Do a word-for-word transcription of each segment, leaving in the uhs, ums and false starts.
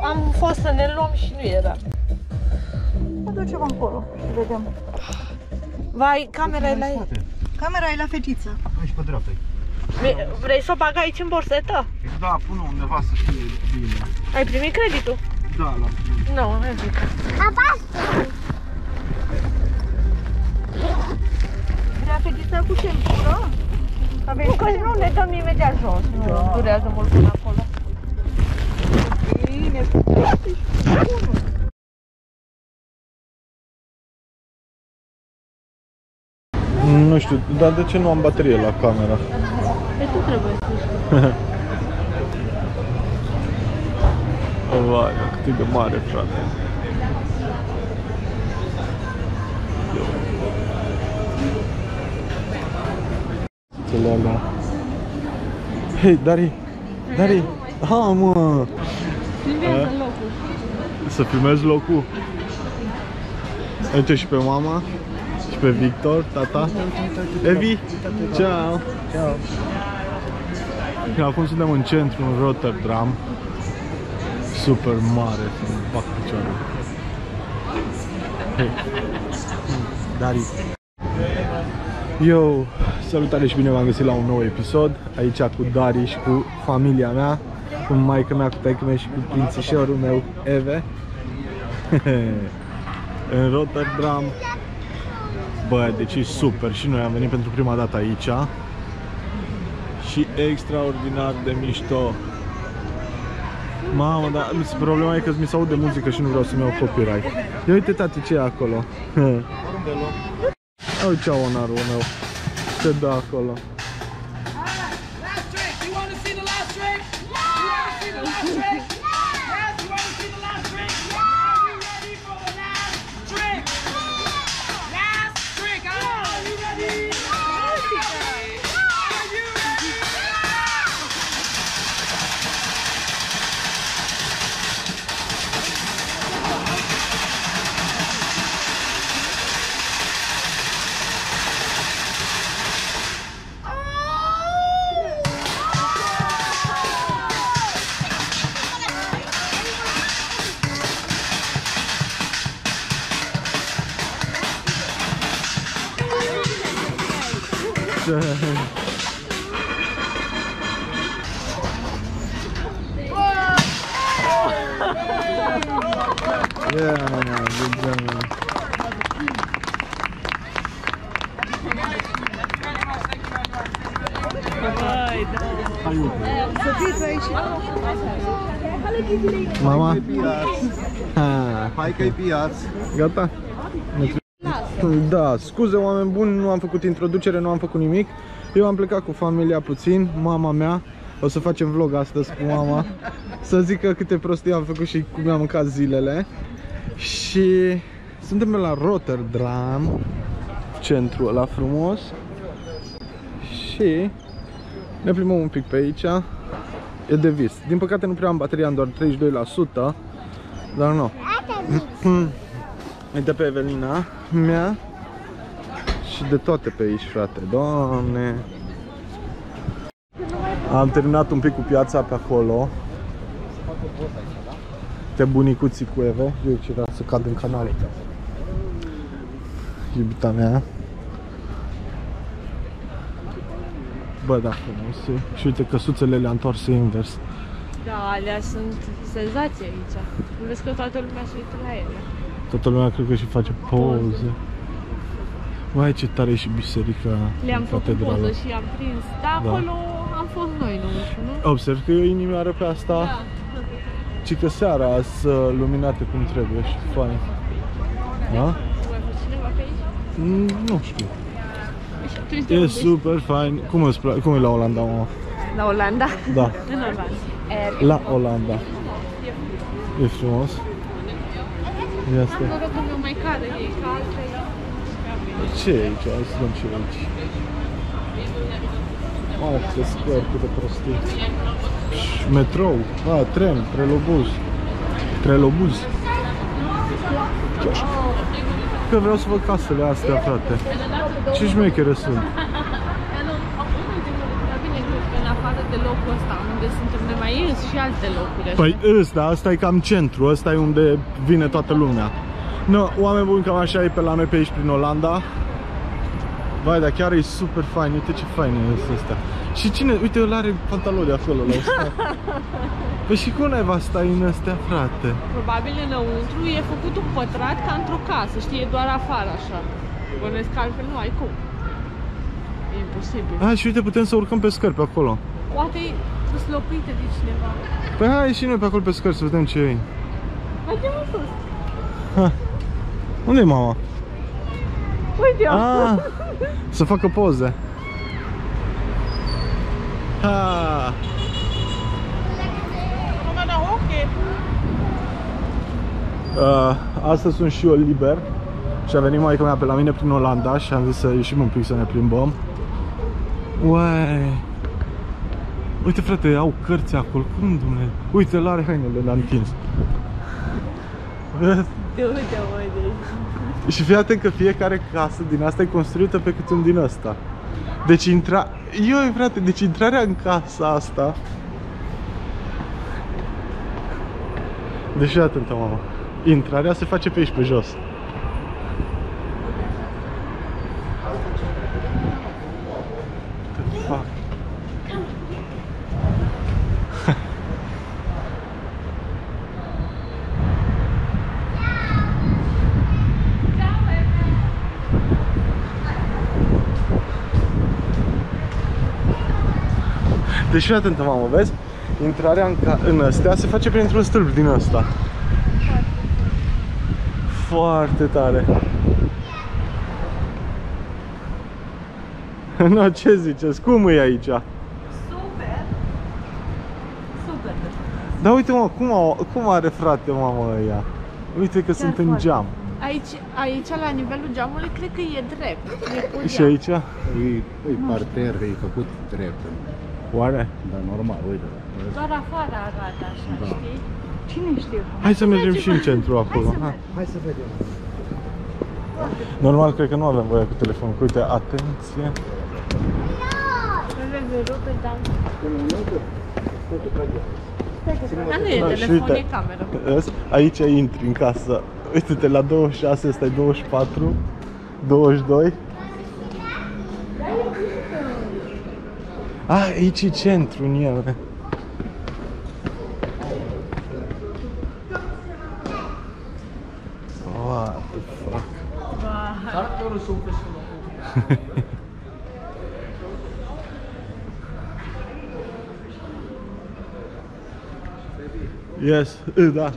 am fost să ne luăm și nu era. Mă ducem acolo și vedem. Vai, camera e la ei. Camera e la fetiță. Aici pe dreapta. Vrei să o bag aici în borsetă? Da, pune undeva să fie bine. Ai primit creditul? Da, l-am primit. Nu, hai zic. Vrea fetița cu centură? Nu, că nu ne dăm imediat jos. Nu durează mult până acolo. Bine, Nu știu, dar de ce nu am baterie la camera? Pe tu trebuie să știi. Vai, cât e de mare, frate. Hei, Dari! Dari! Ha, mă! Filmează locul. Să filmezi locul? Uite și pe mama și pe Victor, tata. Evi! Ciao! Ciao! Acum suntem în centru, în Rotterdam. Super mare, să-mi fac picioarele. Hei! Dari! Yo! Salutare și bine v-am găsit la un nou episod. Aici cu Dari și cu familia mea, cu maică mea, cu taică mea și cu prințișorul meu, Eve. În Rotterdam. Bă, deci e super și noi am venit pentru prima dată aici. Și extraordinar de mișto. Mamă, dar problema e că mi se aude muzică și nu vreau să-mi iau copyright. Ia uite, tati, ce e acolo. Uite ce onarul meu. Se dă acolo. Yeah, good job. Să fiți aici. Mama? Hai că-i piați. Gata? Da, scuze oameni buni, nu am făcut introducere, nu am făcut nimic. Eu am plecat cu familia puțin, mama mea. O să facem vlog astăzi cu mama, să zică câte prostii am făcut și cum mi-am mâncat zilele. Și suntem la Rotterdam, centrul ăla frumos. Și ne plimbăm un pic pe aici. E de vis. Din păcate nu prea am bateria, am doar treizeci și doi la sută. Dar nu. Uite pe Evelina mea. Și de toate pe aici, frate. Doamne. Am terminat un pic cu piața pe acolo. Te bunicuții cu Eve. Eu ce vreau să cad în canal. Iubita mea. Bă, da, frumos. Și uite, căsuțele le-a întors invers. Da, alea sunt senzații aici. Vezi că toată lumea se uită la ele. Toată lumea cred că și face poze. Mai ce tare e și biserica. Le-am făcut poză și am prins. Da, acolo da. Am fost noi, nu știu, nu? Observ că e o inimioară pe asta. Da. Ci că seara sunt luminate cum trebuie și fain. Da? Mai fost cineva pe aici? Mm, nu știu. E super fain. Cum, îți place? Cum e la Olanda, mama? La Olanda? Da. În Olanda. La Olanda. E frumos. Ia asta. Am noroc că mi-o mai cadă, e caldă. Ce e aici? Hai să dăm ce e aici. Mamă, câte scări, câte prostii. Metrou, a, tren, trelobuz. Trelobuz. Că vreau să văd casele astea, frate. Ce șmechere sunt. Bine, cred că în afară de locul ăsta, unde suntem noi mai ies și alte locuri. Așa. Păi ăsta, ăsta e cam centru, ăsta e unde vine toată lumea. No, oameni buni, cam așa e pe la noi pe aici prin Olanda. Vai, dar chiar e super fain, uite ce fain e ăsta. Și cine, uite, ăla are pantaloni acolo la ăsta. Păi și cum naiva stai în astea, frate? Probabil înăuntru e făcut un pătrat ca într-o casă, știi, e doar afară așa. Bănesc că altfel nu ai cum. E imposibil. Ah, și uite, putem să urcăm pe scări pe acolo. Poate e slopite de cineva. Păi hai și noi pe acolo pe scări să vedem ce e. Mergem în sus. Ha. Unde e mama? Uite-o! Ah, să facă poze. Ha. Uh, astăzi sunt și eu liber și a venit maica mea pe la mine prin Olanda și am zis să ieșim un pic să ne plimbăm. Uai. Uite, frate, au cărți acolo. Cum, Dumnezeu? Uite, l-are hainele la întins. Vezi? Te uite, măi, de Și fii atent că fiecare casă din asta e construită pe câte un din ăsta. Deci intra... Ioi, frate, deci intrarea în casa asta... Deci fii atentă, mama. Intrarea se face pe aici, pe jos. The fuck? Deci fii atentă, mamă, vezi? Intrarea în, ca în astea se face printr-un stâlp din ăsta. Foarte tare. No, ce ziceți? Cum e aici? Super! Super! Da, uite, mă, cum, au, cum are, frate, mamă, ăia? Uite că sunt în geam. Aici, aici, la nivelul geamului, cred că e drept. E cu Și geam. aici? E, e parter, e făcut drept. Oare? Dar normal, uite. Doar afară arată așa, Da. știi? Cine știe? Hai să mergem și în centru acolo. Hai să Ha. Hai să vedem. Normal, cred că nu avem voie cu telefonul. Uite, atenție. Dar nu e Da, și telefon, uite. e cameră. Vezi? Aici intri în casă. Uite-te, la douăzeci și șase, ăsta e douăzeci și patru, douăzeci și doi. Ah, aici e centru în el. What the fuck? Yes, da.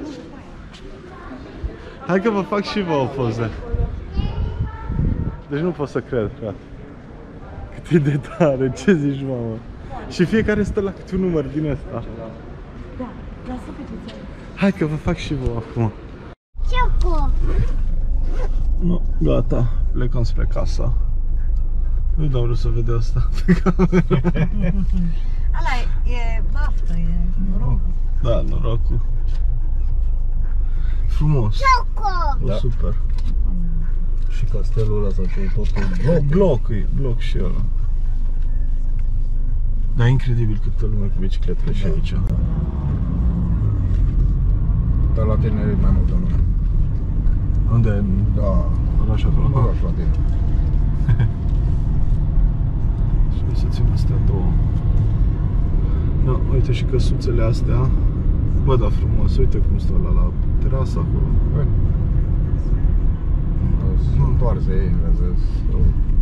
Hai că vă fac și vă o poză. Deci nu pot să cred, frate. Cât e de tare, ce zici, mamă? Și fiecare stă la câte un număr din ăsta. Da, lasă pe tine. Hai că vă fac și vă acum. Ceaco! Nu, gata, plecăm spre casa. Nu dau vrut să vede asta pe cameră. Ala e baftă, e noroc. Da, norocul. Frumos. Ceaco! Da. Super. Și castelul ăla sau ce e totul bloc. Bloc, e bloc și ăla. Dar e incredibil câtă lume cu bicicletele și aici. Dar la tine e mai multă lume. Unde e? Da. Oraș acolo? Nu oraș la tine. Și o să țin astea două. Da, uite și căsuțele astea. Bă, da, frumos, uite cum stă ăla la terasă acolo. Sunt întoarse ei, vezi?